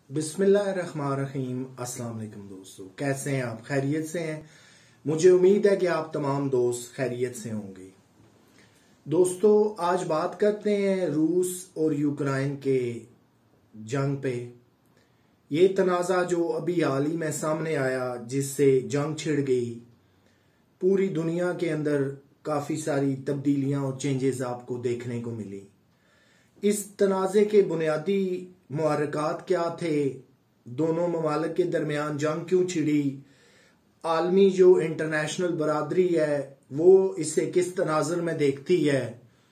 बिस्मिल्लाहिर्रहमानिर्रहीम। अस्सलाम वालेकुम दोस्तों, कैसे हैं आप? खैरियत से हैं? मुझे उम्मीद है कि आप तमाम दोस्त खैरियत से होंगे। दोस्तों, आज बात करते हैं रूस और यूक्रेन के जंग पे। ये तनाज़ा जो अभी हाल ही में सामने आया, जिससे जंग छिड़ गई, पूरी दुनिया के अंदर काफ़ी सारी तब्दीलियां और चेंजेस आपको देखने को मिली। इस तनाज़े के बुनियादी मुहर्रिकात क्या थे? दोनों ममालिक के दरमियान जंग क्यों छिड़ी? आलमी जो इंटरनेशनल बरादरी है वो इसे किस तनाज़ुर में देखती है,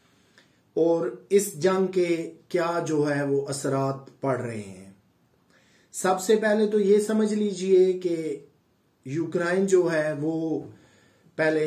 और इस जंग के क्या जो है वो असरात पड़ रहे हैं। सबसे पहले तो ये समझ लीजिए कि यूक्रेन जो है वो पहले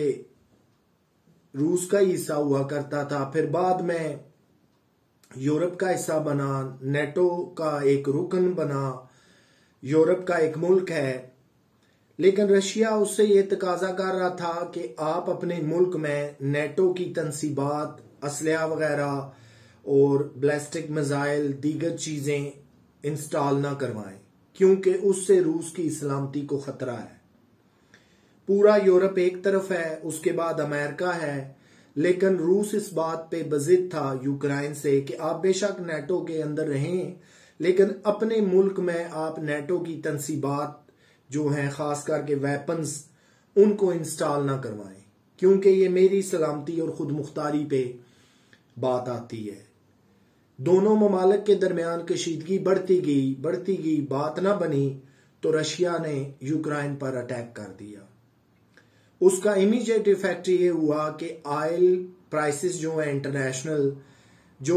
रूस का हिस्सा हुआ करता था, फिर बाद में यूरोप का हिस्सा बना, नेटो का एक रुकन बना, यूरोप का एक मुल्क है। लेकिन रशिया उससे ये तकाजा कर रहा था कि आप अपने मुल्क में नेटो की तनसीबात, असलहा वगैरह और बैलिस्टिक मिसाइल, दीगर चीजें इंस्टॉल ना करवाएं, क्योंकि उससे रूस की सलामती को खतरा है। पूरा यूरोप एक तरफ है, उसके बाद अमेरिका है, लेकिन रूस इस बात पे बजिद था यूक्रेन से कि आप बेशक नेटो के अंदर रहें, लेकिन अपने मुल्क में आप नेटो की तनसीबात जो हैं, खास करके वेपन्स, उनको इंस्टॉल ना करवाएं, क्योंकि ये मेरी सलामती और खुद मुख्तारी पे बात आती है। दोनों ममालिक के दरमियान कशीदगी बढ़ती गई, बात ना बनी तो रशिया ने यूक्रेन पर अटैक कर दिया। उसका इमीडिएट इफेक्ट ये हुआ कि ऑयल प्राइसेस जो है इंटरनेशनल, जो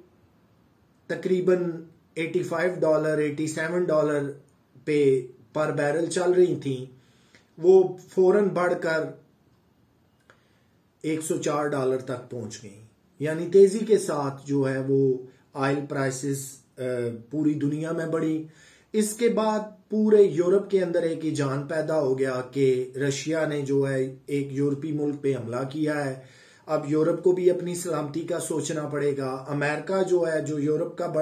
तकरीबन $85, $87 पे पर बैरल चल रही थी, वो फौरन बढ़कर $104 तक पहुंच गई। यानी तेजी के साथ जो है वो ऑयल प्राइसेस पूरी दुनिया में बढ़ी। इसके बाद पूरे यूरोप के अंदर एक ईजान पैदा हो गया कि रशिया ने जो है एक यूरोपीय मुल्क पे हमला किया है, अब यूरोप को भी अपनी सलामती का सोचना पड़ेगा। अमेरिका जो है, जो यूरोप का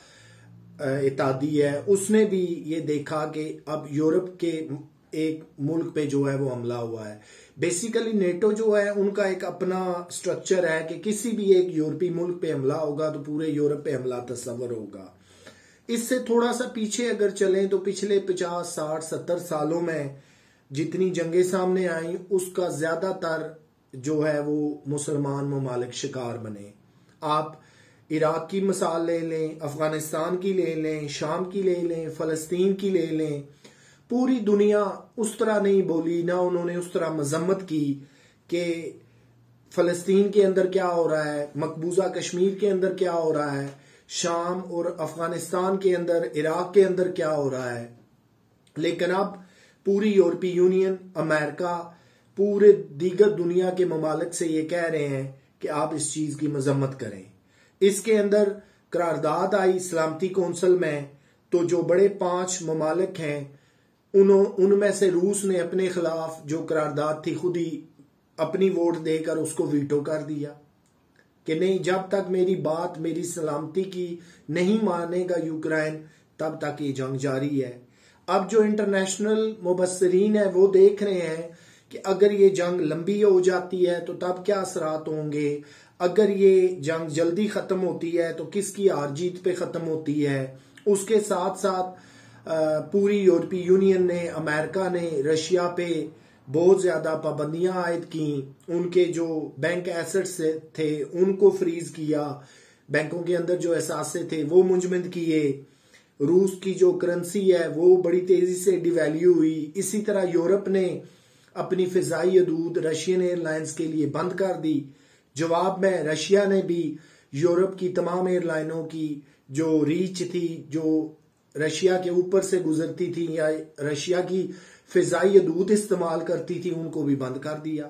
बड़ा इत्तेहादी है, उसने भी ये देखा कि अब यूरोप के एक मुल्क पे जो है वो हमला हुआ है। बेसिकली नेटो जो है उनका एक अपना स्ट्रक्चर है कि किसी भी एक यूरोपीय मुल्क पे हमला होगा तो पूरे यूरोप पे हमला तस्वर होगा। इससे थोड़ा सा पीछे अगर चलें तो पिछले 50, 60, 70 सालों में जितनी जंगें सामने आई, उसका ज्यादातर जो है वो मुसलमान ममालिक शिकार बने। आप इराक की मिसाल ले लें, अफगानिस्तान की ले लें, शाम की ले लें, फलस्तीन की ले लें। पूरी दुनिया उस तरह नहीं बोली, ना उन्होंने उस तरह मजम्मत की कि फलस्तीन के अंदर क्या हो रहा है, मकबूजा कश्मीर के अंदर क्या हो रहा है, शाम और अफगानिस्तान के अंदर, इराक के अंदर क्या हो रहा है। लेकिन अब पूरी यूरोपीय यूनियन, अमेरिका, पूरे दीगर दुनिया के ममालिक से ये कह रहे हैं कि आप इस चीज की मजम्मत करें। इसके अंदर करारदाद आई सलामती कौंसिल में, तो जो बड़े 5 ममालिक हैं उनमें से रूस ने अपने खिलाफ जो करारदाद थी खुद ही अपनी वोट देकर उसको वीटो कर दिया कि नहीं, जब तक मेरी बात, मेरी सलामती की नहीं मानेगा यूक्रेन, तब तक ये जंग जारी है। अब जो इंटरनेशनल मुबस्सिरीन है वो देख रहे हैं कि अगर ये जंग लंबी हो जाती है तो तब क्या असरात होंगे, अगर ये जंग जल्दी खत्म होती है तो किसकी हार जीत पे खत्म होती है। उसके साथ साथ पूरी यूरोपीय यूनियन ने, अमेरिका ने रशिया पे बहुत ज्यादा पाबंदियां आयद की, उनके जो बैंक एसेट्स थे उनको फ्रीज किया, बैंकों के अंदर जो एहसासे थे वो मुंजमद किए, रूस की जो करेंसी है वो बड़ी तेजी से डिवैल्यू हुई। इसी तरह यूरोप ने अपनी फिजाई हदूद रशियन एयरलाइंस के लिए बंद कर दी। जवाब में रशिया ने भी यूरोप की तमाम एयरलाइनों की जो रीच थी, जो रशिया के ऊपर से गुजरती थी या रशिया की फिजाई हदूद इस्तेमाल करती थी, उनको भी बंद कर दिया।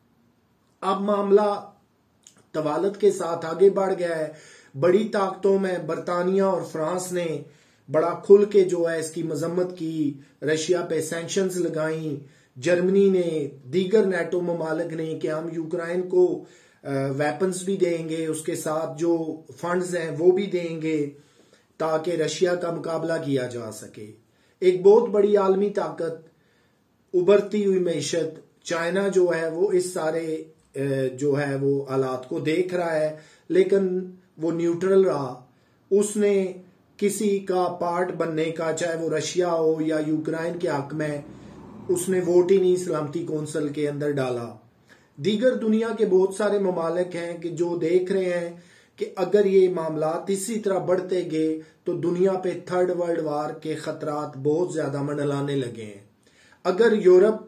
अब मामला तवालत के साथ आगे बढ़ गया है। बड़ी ताकतों में बरतानिया और फ्रांस ने बड़ा खुल के जो है इसकी मजम्मत की, रशिया पे सैंक्शंस लगाई। जर्मनी ने, दीगर नेटो ममालिक ने कि हम यूक्रेन को वेपन्स भी देंगे, उसके साथ जो फंड्स हैं वो भी देंगे। ताकि रशिया का मुकाबला किया जा सके। एक बहुत बड़ी आलमी ताकत, उभरती हुई मैशत चाइना जो है वो इस सारे जो है वो हालात को देख रहा है, लेकिन वो न्यूट्रल रहा। उसने किसी का पार्ट बनने का, चाहे वो रशिया हो या यूक्रेन के हक में, उसने वोट ही नहीं सलामती कौंसिल के अंदर डाला। दीगर दुनिया के बहुत सारे ममालिक हैं कि जो देख रहे हैं कि अगर ये मामलात इसी तरह बढ़ते गए तो दुनिया पे थर्ड वर्ल्ड वार के खतरात बहुत ज्यादा मंडलाने लगे हैं। अगर यूरोप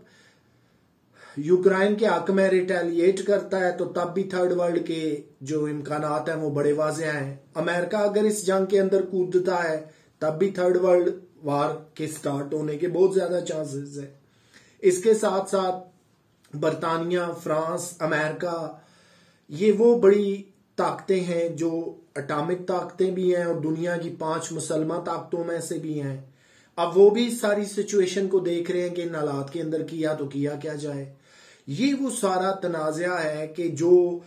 यूक्रेन के हक में रिटेलिएट करता है तो तब भी थर्ड वर्ल्ड के जो इम्कानात हैं वो बड़े वाज़ेह हैं। अमेरिका अगर इस जंग के अंदर कूदता है तब भी थर्ड वर्ल्ड वार के स्टार्ट होने के बहुत ज्यादा चांसेस है। इसके साथ साथ बरतानिया, फ्रांस, अमेरिका, ये वो बड़ी ताकतें हैं जो एटॉमिक ताकतें भी हैं और दुनिया की 5 मुसलमान ताकतों में से भी हैं। अब वो भी सारी सिचुएशन को देख रहे हैं कि इन हालात के अंदर किया तो किया क्या जाए। ये वो सारा तनाज़ा है कि जो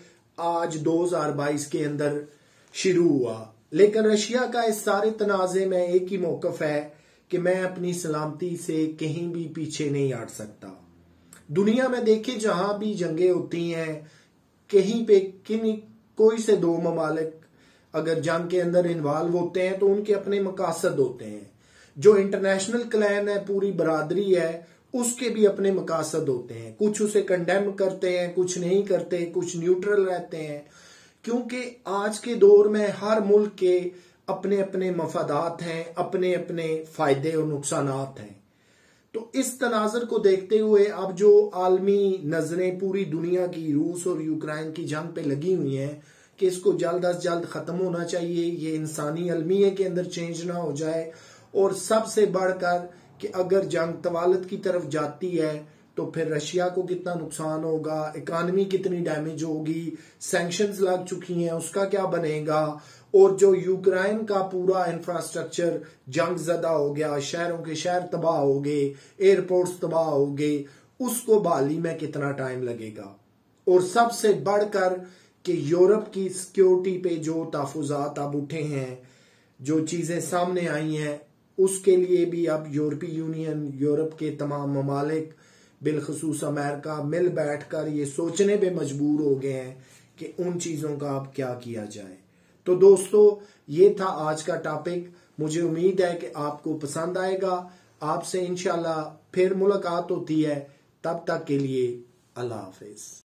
आज 2022 के अंदर शुरू हुआ, लेकिन रशिया का इस सारे तनाज़े में एक ही मौकफ है कि मैं अपनी सलामती से कहीं भी पीछे नहीं हट सकता। दुनिया में देखें जहां भी जंगें होती हैं, कहीं पे कोई से 2 ममालिक अगर जंग के अंदर इन्वॉल्व होते हैं तो उनके अपने मकासद होते हैं। जो इंटरनेशनल क्लैन है, पूरी बरादरी है, उसके भी अपने मकासद होते हैं। कुछ उसे कंडेम करते हैं, कुछ नहीं करते, कुछ न्यूट्रल रहते हैं, क्योंकि आज के दौर में हर मुल्क के अपने अपने मफादात हैं, अपने अपने फायदे और नुकसानात हैं। तो इस तनाजर को देखते हुए अब जो आलमी नजरें पूरी दुनिया की रूस और यूक्रेन की जंग पे लगी हुई हैं कि इसको जल्द अज जल्द खत्म होना चाहिए, ये इंसानी अलमिया के अंदर चेंज ना हो जाए, और सबसे बढ़कर कि अगर जंग तवालत की तरफ जाती है तो फिर रशिया को कितना नुकसान होगा, इकानमी कितनी डैमेज होगी, सैंक्शंस लग चुकी हैं उसका क्या बनेगा, और जो यूक्रेन का पूरा इंफ्रास्ट्रक्चर जंग ज़दा हो गया, शहरों के शहर तबाह हो गए, एयरपोर्ट्स तबाह हो गए, उसको बहाली में कितना टाइम लगेगा। और सबसे बढ़कर कि यूरोप की सिक्योरिटी पे जो तहफ़्फ़ुज़ात अब उठे हैं, जो चीज़ें सामने आई हैं, उसके लिए भी अब यूरोपीय यूनियन, यूरोप के तमाम ममालिक, बिलखसूस अमेरिका मिल बैठकर ये सोचने पे मजबूर हो गए हैं कि उन चीज़ों का अब क्या किया जाए। तो दोस्तों, ये था आज का टॉपिक। मुझे उम्मीद है कि आपको पसंद आएगा। आपसे इंशाल्लाह फिर मुलाकात होती है, तब तक के लिए अल्लाह हाफिज।